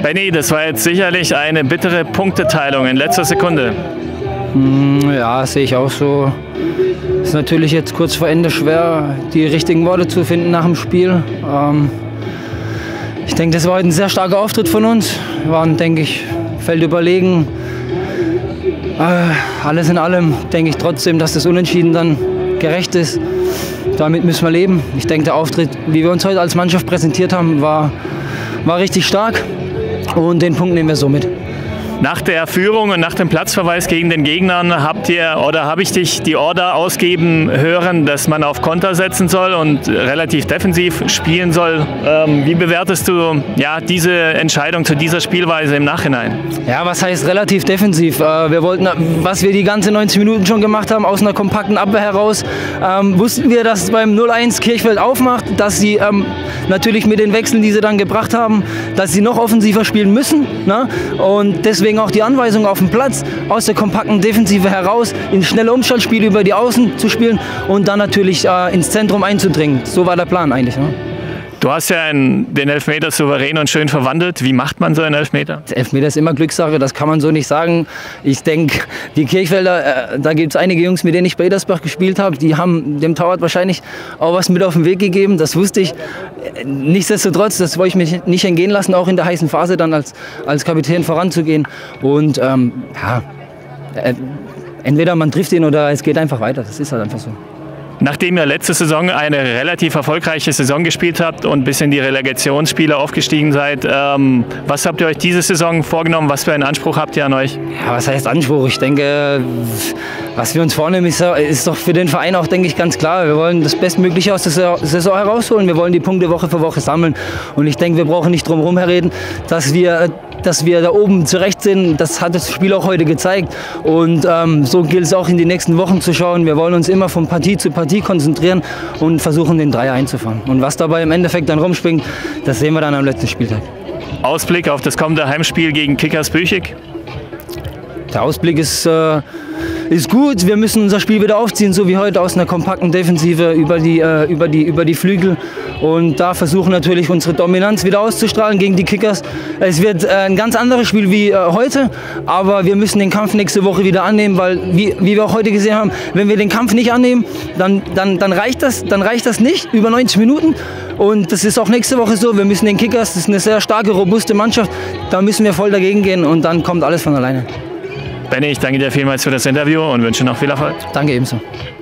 Benny, das war jetzt sicherlich eine bittere Punkteteilung in letzter Sekunde. Ja, sehe ich auch so. Ist natürlich jetzt kurz vor Ende schwer, die richtigen Worte zu finden nach dem Spiel. Ich denke, das war heute ein sehr starker Auftritt von uns. Wir waren, denke ich, feldüberlegen. Alles in allem denke ich trotzdem, dass das Unentschieden dann gerecht ist. Damit müssen wir leben. Ich denke, der Auftritt, wie wir uns heute als Mannschaft präsentiert haben, war richtig stark. Und den Punkt nehmen wir so mit. Nach der Führung und nach dem Platzverweis gegen den Gegnern habe ich dich die Order ausgeben hören, dass man auf Konter setzen soll und relativ defensiv spielen soll. Wie bewertest du diese Entscheidung zu dieser Spielweise im Nachhinein? Ja, was heißt relativ defensiv? Wir wollten, was wir die ganze 90 Minuten schon gemacht haben, aus einer kompakten Abwehr heraus, wussten wir, dass beim 0-1 Kirchfeld aufmacht, dass sie natürlich mit den Wechseln, die sie dann gebracht haben, dass sie noch offensiver spielen müssen. Ne? Und deswegen auch die Anweisung auf dem Platz, aus der kompakten Defensive heraus in schnelle Umschaltspiele über die Außen zu spielen und dann natürlich ins Zentrum einzudringen. So war der Plan eigentlich. Ne? Du hast ja den Elfmeter souverän und schön verwandelt. Wie macht man so einen Elfmeter? Der Elfmeter ist immer Glückssache, das kann man so nicht sagen. Ich denke, die Kirchfelder, da gibt es einige Jungs, mit denen ich bei Edersbach gespielt habe, die haben dem Torwart wahrscheinlich auch was mit auf den Weg gegeben, das wusste ich. Nichtsdestotrotz, das wollte ich mich nicht entgehen lassen, auch in der heißen Phase dann als Kapitän voranzugehen. Und entweder man trifft ihn oder es geht einfach weiter, das ist halt einfach so. Nachdem ihr letzte Saison eine relativ erfolgreiche Saison gespielt habt und bis in die Relegationsspiele aufgestiegen seid, was habt ihr euch diese Saison vorgenommen? Was für einen Anspruch habt ihr an euch? Ja, was heißt Anspruch? Ich denke, was wir uns vornehmen, ist doch für den Verein auch, denke ich, ganz klar. Wir wollen das Bestmögliche aus der Saison herausholen. Wir wollen die Punkte Woche für Woche sammeln. Und ich denke, wir brauchen nicht drum herum reden, dass wir da oben zurecht sind. Das hat das Spiel auch heute gezeigt. Und so gilt es auch in die nächsten Wochen zu schauen. Wir wollen uns immer von Partie zu Partie konzentrieren und versuchen, den Dreier einzufangen. Und was dabei im Endeffekt dann rumspringt, das sehen wir dann am letzten Spieltag. Ausblick auf das kommende Heimspiel gegen Kickers Büchig? Der Ausblick ist gut. Wir müssen unser Spiel wieder aufziehen, so wie heute, aus einer kompakten Defensive über die Flügel. Und da versuchen natürlich unsere Dominanz wieder auszustrahlen gegen die Kickers. Es wird ein ganz anderes Spiel wie heute, aber wir müssen den Kampf nächste Woche wieder annehmen, weil, wie wir auch heute gesehen haben, wenn wir den Kampf nicht annehmen, dann reicht das nicht über 90 Minuten. Und das ist auch nächste Woche so. Wir müssen den Kickers, das ist eine sehr starke, robuste Mannschaft, da müssen wir voll dagegen gehen und dann kommt alles von alleine. Benny, ich danke dir vielmals für das Interview und wünsche noch viel Erfolg. Danke ebenso.